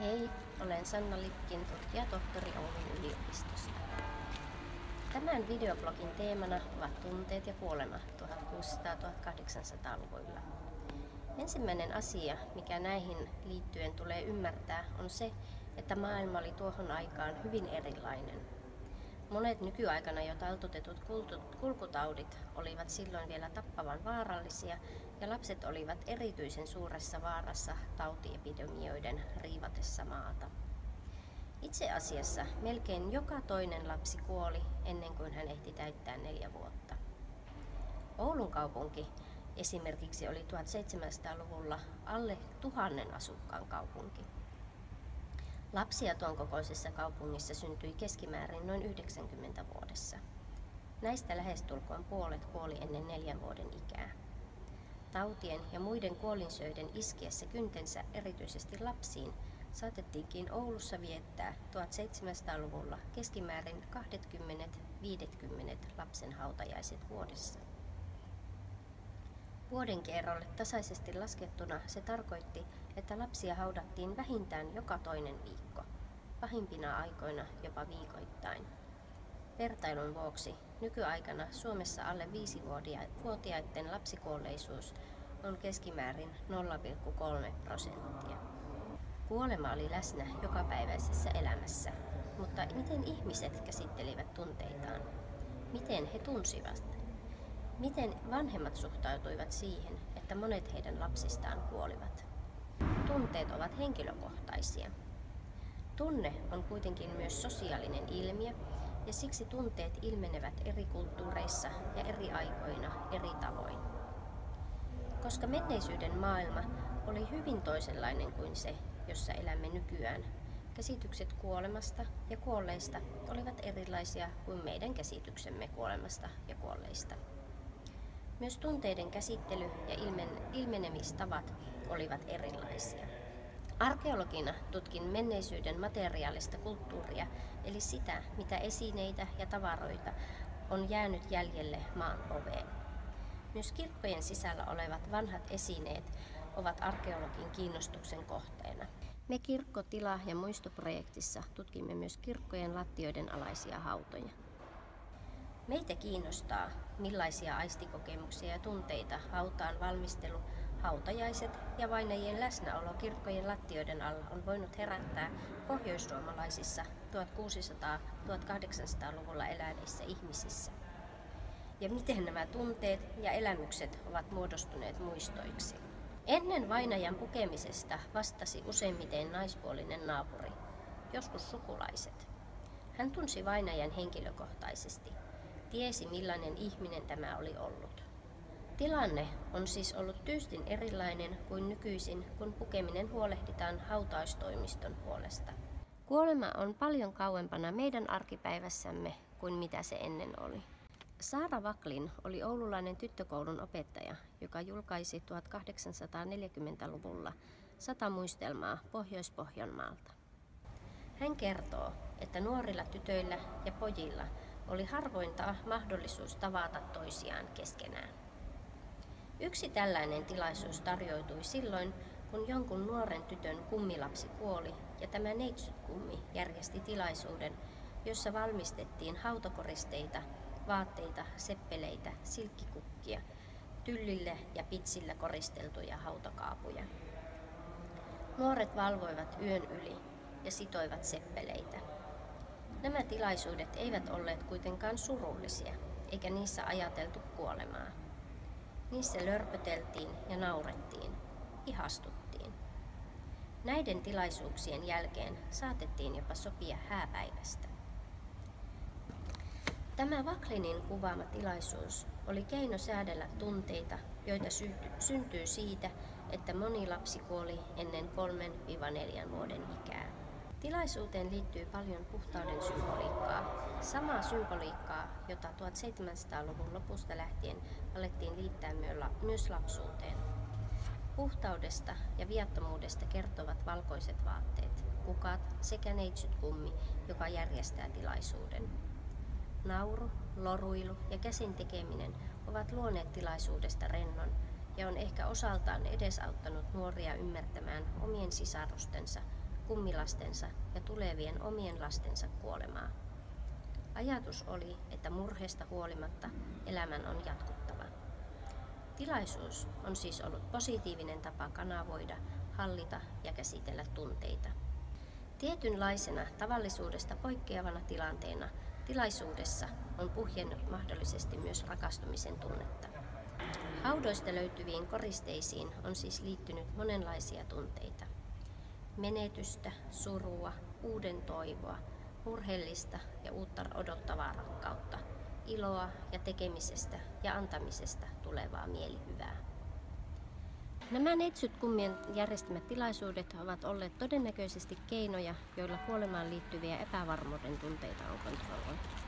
Hei, olen Sanna Lipkin, tutkijatohtori Oulun yliopistosta. Tämän videoblogin teemana ovat tunteet ja kuolema 1600-1800-luvuilla. Ensimmäinen asia, mikä näihin liittyen tulee ymmärtää, on se, että maailma oli tuohon aikaan hyvin erilainen. Monet nykyaikana jo taltutetut kulkutaudit olivat silloin vielä tappavan vaarallisia ja lapset olivat erityisen suuressa vaarassa tautiepidemioiden riivatessa maata. Itse asiassa melkein joka toinen lapsi kuoli ennen kuin hän ehti täyttää 4 vuotta. Oulun kaupunki esimerkiksi oli 1700-luvulla alle 1000 asukkaan kaupunki. Lapsia tuon kokoisessa kaupungissa syntyi keskimäärin noin 90 vuodessa. Näistä lähestulkoon puolet kuoli ennen 4 vuoden ikää. Tautien ja muiden kuolinsöiden iskiessä kyntensä erityisesti lapsiin saatettiinkin Oulussa viettää 1700-luvulla keskimäärin 20-50 lapsen hautajaiset vuodessa. Vuoden kerrolle tasaisesti laskettuna se tarkoitti, että lapsia haudattiin vähintään joka toinen viikko, pahimpina aikoina jopa viikoittain. Vertailun vuoksi nykyaikana Suomessa alle 5-vuotiaiden lapsikuolleisuus on keskimäärin 0,3%. Kuolema oli läsnä jokapäiväisessä elämässä, mutta miten ihmiset käsittelivät tunteitaan? Miten he tunsivat? Miten vanhemmat suhtautuivat siihen, että monet heidän lapsistaan kuolivat? Tunteet ovat henkilökohtaisia. Tunne on kuitenkin myös sosiaalinen ilmiö, ja siksi tunteet ilmenevät eri kulttuureissa ja eri aikoina eri tavoin. Koska menneisyyden maailma oli hyvin toisenlainen kuin se, jossa elämme nykyään, käsitykset kuolemasta ja kuolleista olivat erilaisia kuin meidän käsityksemme kuolemasta ja kuolleista. Myös tunteiden käsittely ja ilmenemistavat olivat erilaisia. Arkeologina tutkin menneisyyden materiaalista kulttuuria, eli sitä, mitä esineitä ja tavaroita on jäänyt jäljelle maan oveen. Myös kirkkojen sisällä olevat vanhat esineet ovat arkeologin kiinnostuksen kohteena. Me Kirkkotila- ja muistoprojektissa tutkimme myös kirkkojen lattioiden alaisia hautoja. Meitä kiinnostaa, millaisia aistikokemuksia ja tunteita hautaan valmistelu, hautajaiset ja vainajien läsnäolo kirkkojen lattioiden alla on voinut herättää pohjoissuomalaisissa 1600-1800-luvulla eläneissä ihmisissä. Ja miten nämä tunteet ja elämykset ovat muodostuneet muistoiksi. Ennen vainajan pukemisesta vastasi useimmiten naispuolinen naapuri, joskus sukulaiset. Hän tunsi vainajan henkilökohtaisesti. Tiesi, millainen ihminen tämä oli ollut. Tilanne on siis ollut tyystin erilainen kuin nykyisin, kun pukeminen huolehditaan hautaustoimiston puolesta. Kuolema on paljon kauempana meidän arkipäivässämme kuin mitä se ennen oli. Saara Wacklin oli oululainen tyttökoulun opettaja, joka julkaisi 1840-luvulla 100 muistelmaa Pohjois-Pohjanmaalta. Hän kertoo, että nuorilla tytöillä ja pojilla oli harvointa mahdollisuus tavata toisiaan keskenään. Yksi tällainen tilaisuus tarjoutui silloin, kun jonkun nuoren tytön kummilapsi kuoli, ja tämä neitsytkummi järjesti tilaisuuden, jossa valmistettiin hautakoristeita, vaatteita, seppeleitä, silkkikukkia, tyllillä ja pitsillä koristeltuja hautakaapuja. Nuoret valvoivat yön yli ja sitoivat seppeleitä. Nämä tilaisuudet eivät olleet kuitenkaan surullisia, eikä niissä ajateltu kuolemaa. Niissä lörpöteltiin ja naurettiin, ihastuttiin. Näiden tilaisuuksien jälkeen saatettiin jopa sopia hääpäivästä. Tämä Wacklinin kuvaama tilaisuus oli keino säädellä tunteita, joita syntyy siitä, että moni lapsi kuoli ennen 3-4 vuoden ikää. Tilaisuuteen liittyy paljon puhtauden symboliikkaa, samaa symboliikkaa, jota 1700-luvun lopusta lähtien alettiin liittää myös lapsuuteen. Puhtaudesta ja viattomuudesta kertovat valkoiset vaatteet, kukat sekä neitsytkummi, joka järjestää tilaisuuden. Nauru, loruilu ja käsin tekeminen ovat luoneet tilaisuudesta rennon ja on ehkä osaltaan edesauttanut nuoria ymmärtämään omien sisarustensa kummilastensa ja tulevien omien lastensa kuolemaa. Ajatus oli, että murheesta huolimatta elämän on jatkuttava. Tilaisuus on siis ollut positiivinen tapa kanavoida, hallita ja käsitellä tunteita. Tietynlaisena tavallisuudesta poikkeavana tilanteena tilaisuudessa on puhjennut mahdollisesti myös rakastumisen tunnetta. Haudoista löytyviin koristeisiin on siis liittynyt monenlaisia tunteita. Menetystä, surua, uuden toivoa, murheellista ja uutta odottavaa rakkautta, iloa ja tekemisestä ja antamisesta tulevaa mielihyvää. Nämä neitsytkummien järjestämät tilaisuudet ovat olleet todennäköisesti keinoja, joilla kuolemaan liittyviä epävarmuuden tunteita on kontrolloitu.